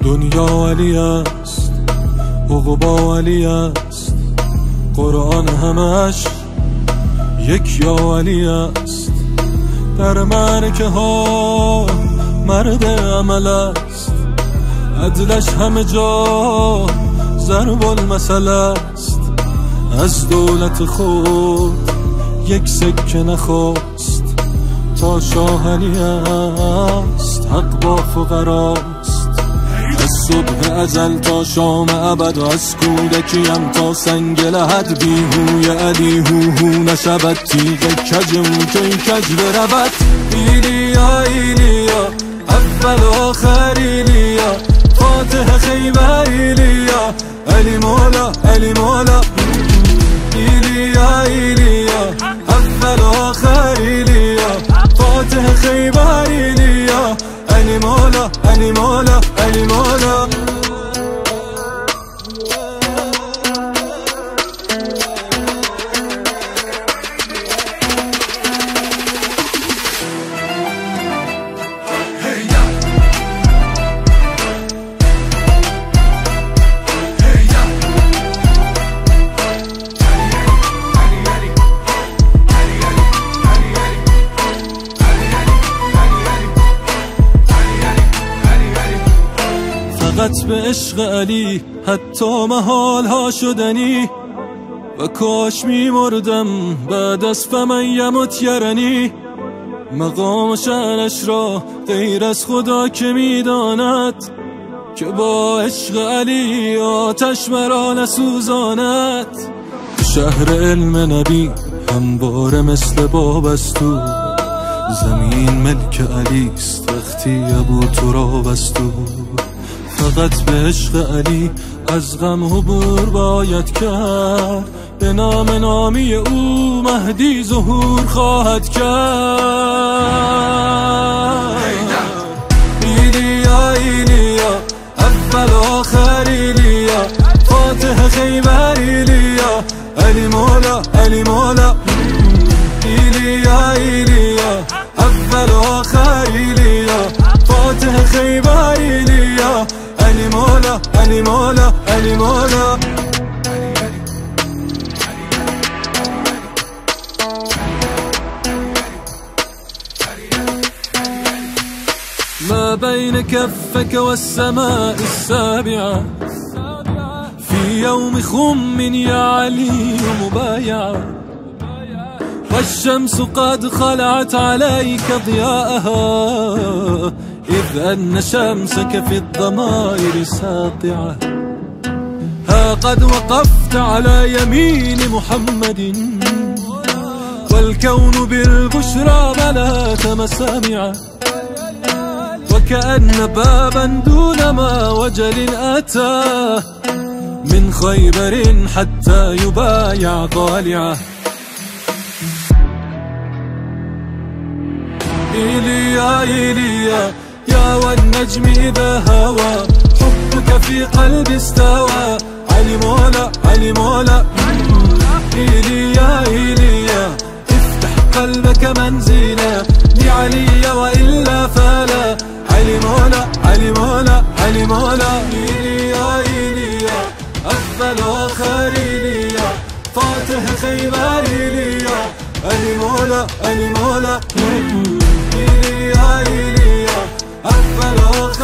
دنیا علی است، عقبا علی است، قرآن همش یک یا علی است. در معرکه ها مرد عمل است، عدلش همه جا ضرب المثل است. از دولت خود یک سکه نخواست، تا شاه علی است، حق با فقراست. از صبح ازل تا شام ابد و از کودکیم تا سنگ لحد، بیهوی علی هو نشود تیغ کجم که کج برود. ایلیا ایلیا اول و آخر ایلیا، فاتح خیبر ایلیا، علی مولا علی مولا. ایلیا ایلیا اول و آخر ایلیا، فاتح خیبر ایلیا، علی مولا علی مولا علی مولا. فقط به عشق علی حتی محال ها شدنی، و کاش می مردم بعد از فمن یمت یرنی. مقام و شأنش را غیر از خدا که می داند، که با عشق علی آتش مرا نسوزاند. شهر علم نبی همواره مثل باب است تو، زمین ملک علی است وقتی ابو تراب است تو. فقط به عشق علی از غم عبور باید کرد، به نام نامی او مهدی ظهور خواهد کرد. ایلیا ایلیا اول و آخر ایلیا، فاتح خیبر ایلیا، علی مولا علی مولا. ایلیا ایلیا اول و آخر ایلیا، فاتح خیبر ایلیا، علی مولا علی مولا علی مولا. ما بين كفك والسماء السابعة، في يوم خم يا علي مبايعة، والشمس قد خلعت عليك ضياءها، إذ أن شمسك في الضمائر ساطعة. ها قد وقفت على يمين محمد، والكون بالبشرى ملأت مسامعه، وكأن بابا دون ما وجل أتى، من خيبر حتى يبايع ضالعه. إيليا إيليا يا والنجم إذا هوى، حبك في قلبي استوى، علي مولا علي مولا. إيليا إيليا افتح قلبك منزلا لعلي وإلا فلا، علي مولا علي مولا علي مولا. إيليا إيليا أفضل آخر إيليا، فاتح خيبر إيليا، علي مولا علي مولا. إيليا إيليا أفضل